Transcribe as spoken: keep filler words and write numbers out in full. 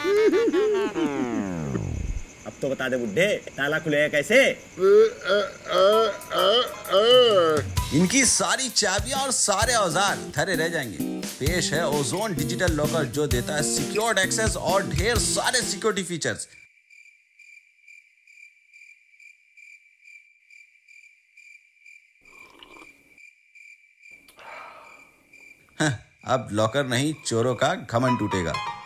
अब तो बता दे बुड्ढे, ताला खुलेगा कैसे? इनकी सारी चाबियां और सारे औजार धरे रह जाएंगे। पेश है ओजोन डिजिटल लॉकर, जो देता है सिक्योर्ड एक्सेस और ढेर सारे सिक्योरिटी फीचर्स। अब लॉकर नहीं, चोरों का घमंड टूटेगा।